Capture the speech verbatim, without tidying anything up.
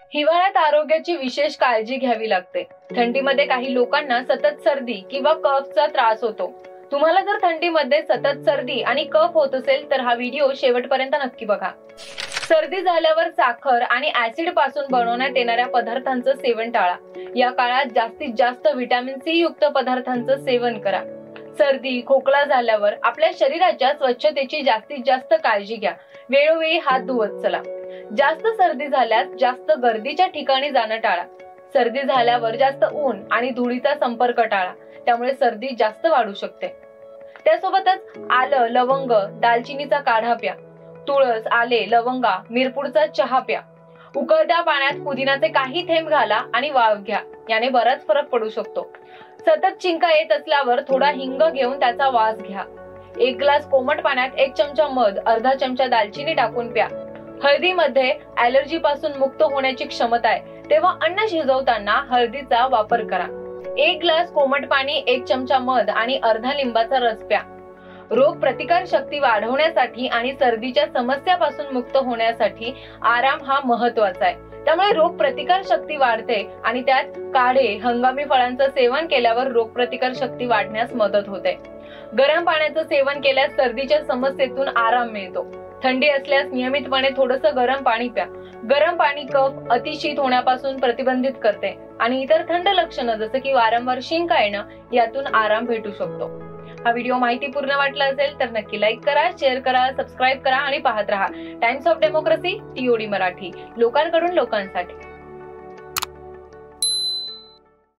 हिवाळ्यात आरोग्याची विशेष काळजी घ्यावी लागते। थंडीमध्ये काही लोकांना सतत सर्दी किंवा कफचा त्रास होतो। तुम्हाला जर थंडीमध्ये सतत सर्दी आणि कफ होत असेल तर हा व्हिडिओ शेवटपर्यंत नक्की बघा। सर्दी झाल्यावर साखर आणि ऍसिड पासून बनवण्यात येणाऱ्या पदार्थांचं सेवन टाळा। या काळात जास्तीत जास्त व्हिटॅमिन सी युक्त पदार्थांचं सेवन करा। सर्दी खोकला झाल्यावर आपल्या शरीराच्या स्वच्छतेची जास्तीत जास्त काळजी घ्या। वेळोवेळी हात धुवत चला। जास्त सर्दी झाल्यास जास्त गर्दीच्या ठिकाणी जाणं टाळा। सर्दी झाल्यावर जास्त ऊन आणि धुळीचा संपर्क टाळा, त्यामुळे सर्दी जास्त वाढू शकते। त्यासोबतच आलं, लवंग, दालचिनीचा काढा प्या। तुळस, आले, लवंगा, मिरपूडचा चहा प्या। उकळत्या पाण्यात पुदिनाचे काही थेंब घाला आणि वाफ घ्या। याने बराच फरक पडू शकतो। सतत चिंका येत असल्यावर थोडा हिंग घेऊन त्याचा वास घ्या। एक ग्लास कोमट पाण्यात एक चमचा मध, अर्धा चमचा दालचिनी टाकून प्या। हळदीमध्ये ॲलर्जी पासून मुक्त होण्याची क्षमता आहे, तेव्हा अन्न शिजवताना हळदीचा वापर करा। एक ग्लास कोमट पाणी, एक चमचा मध आणि अर्धा लिंबाचा रस प्या। रोग प्रतिकार शक्ती वाढवण्यासाठी आणि सर्दीच्या समस्यापासून मुक्त होण्यासाठी आराम हा महत्त्वाचा आहे। त्यामुळे रोग प्रतिकार शक्ती वाढते आणि त्यात काढे, हंगामी फळांचं सेवन केल्यावर रोग प्रतिकार शक्ती वाढण्यास मदत होते। गरम पाण्याचं सेवन केल्यास सर्दीच्या समस्येतून आराम मिळतो। थंडी असल्यास नियमितपणे थोडंसं गरम पाणी प्या। गरम पाणी कफ, अतिशीत होण्यापासून प्रतिबंधित करते आणि इतर थंड लक्षणं जसं की वारंवार शिंका येणं यातून आराम भेटू शकतो। हा व्हिडिओ माहितीपूर्ण वाटला असेल तर नक्की लाईक करा, शेअर करा, सबस्क्राईब करा आणि पाहत रहा times of democracy TOD Marathi, लोकांकडून लोकांसाठी।